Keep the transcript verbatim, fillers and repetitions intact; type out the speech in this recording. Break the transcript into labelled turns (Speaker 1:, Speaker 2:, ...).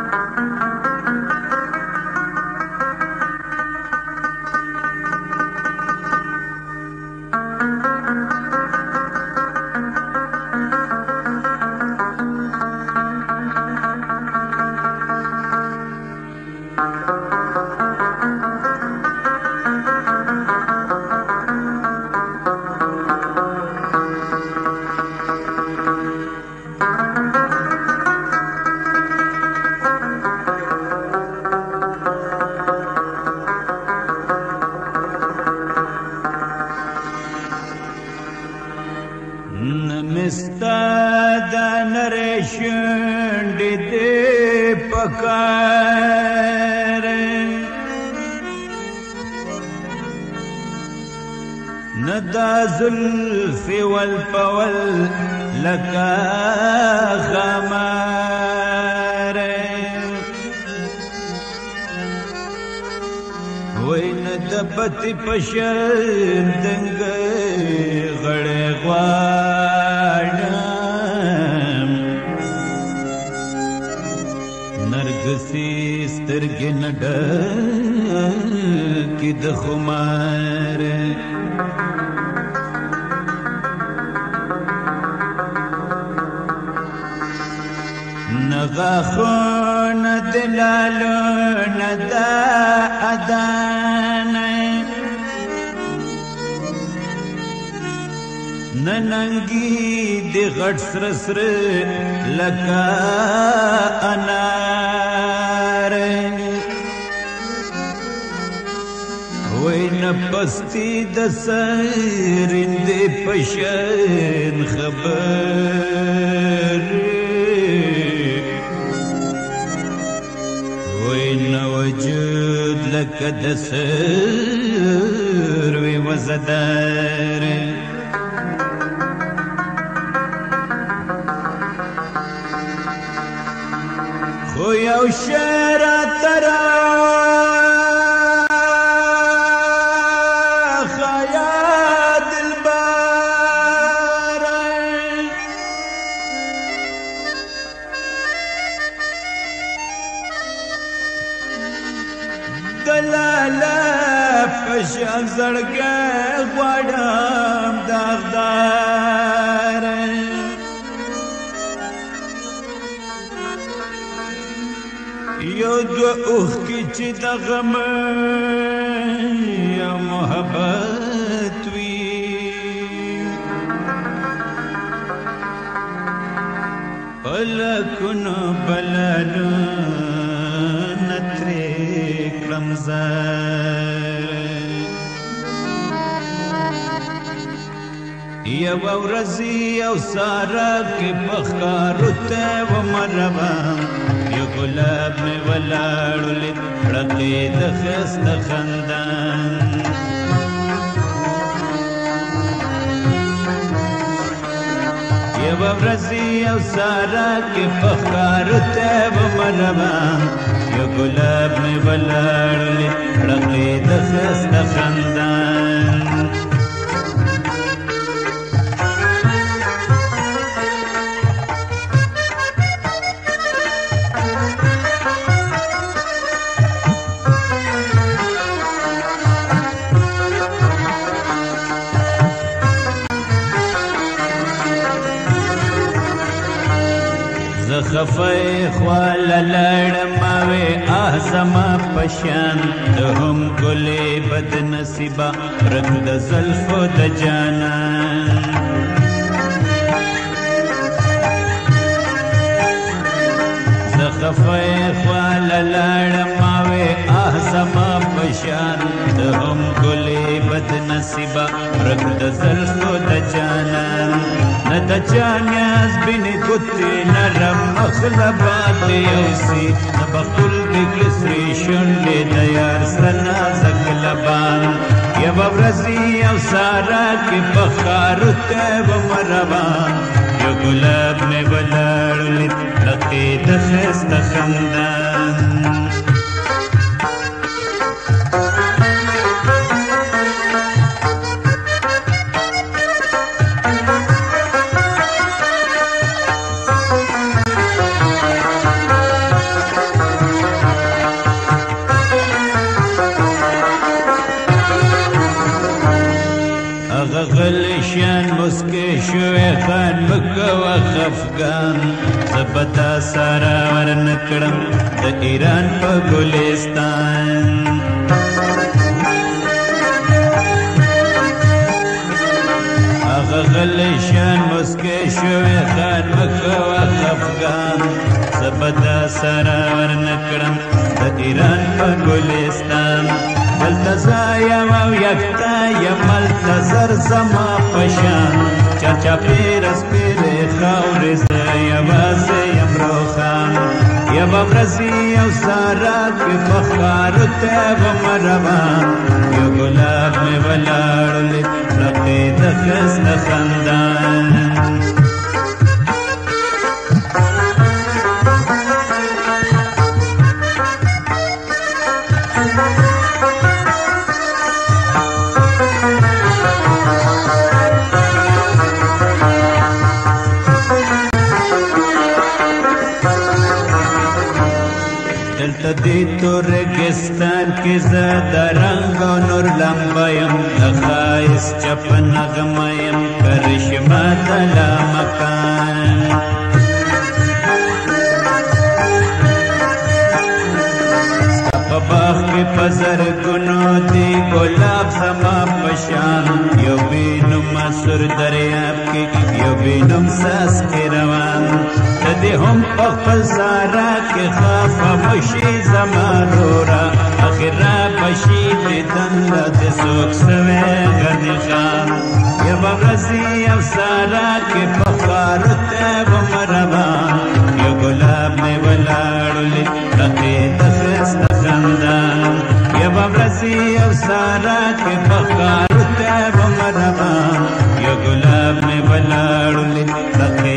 Speaker 1: ندا زلف والپول لکا خمار وین دبتی پشن دنگ غڑ غوانم نرگسی سترگی نڈکی دخمار نغاخون دلالون دا ادان نننگی دی غٹ سر سر لکا انار وین پستی دسرند پشن خبر وین وجود لکا دسر وی وزدار خو یو شعر ترا خیا دلبار دلالا پشان زړګی غواړم داغدار یو دو اوخ کی چی دا غم یا محبت وی پلکن بلالو نتری کلمزار یو ورځی یوصحرا کی بخارو ته و مربم یو گلاب میں ولاړو لړکې د ښایسته خندان یوه ورځې یوصحرا کې په ښکارو ته ومرمه یو ګلاب مې ولاړو لړکې د ښایسته خندان خفای خواله لړمه وې آه زما پشان ته هم ګلې بد نصیبه ورک د زلفو د جانان زه خفای خواله لړمه وې آه زما پشان ته هم ګلې بد نصیبه ورک د زلفو د جانان نه د جانیاز بینې ګوتې نرم مخلبات یوسي نه بخل دګل سرې شونډې د یار سره نازک لبان یوه ورځې یوصحرا کې په ښارو ته ومه روان یو ګلاب مې ولاړو لړکې د ښایسته خندان شوی خان مکوه خفګان زه به تا سره ورنه کړم د ایران په ګلستان هغه غلی شان مسکی شوی خان مکوه خفګان زه به تا سره ورنه کړم د ایران په ګلستان دلته زه یم او یکتا یم هلته زر زما په شان چاپېره سپېرې خاورې زه یوازې یم روښان یوه ورځې یو سارا کې په ښارو ته وم روان یو ګلاب مې ولاړ لید رقې د ښایسته خندان دلته دې تورکستان کې زه د رنګ او نور لمبه یم د ښایست چپه نغمه یم کرشمه د لامکان ستا په باغ کې په زرګونو دی ګلاب زما په شان یو بې نومه سور دریاب کې یو بې نوم څاڅکی روان ته دې هم په خپل سارا کې خفه مشي زما وروره اخر را بشي دیدن له دې څوک سوی غني خان یوه ورځې یو سارا کې په ښارو ته وم روان یو ګلاب مې ولاړ لید رقې د ښایسته خندان یوه ورځې یو سارا کې په ښارو ته وم روان یو ګلاب مې ولاړ لید رقې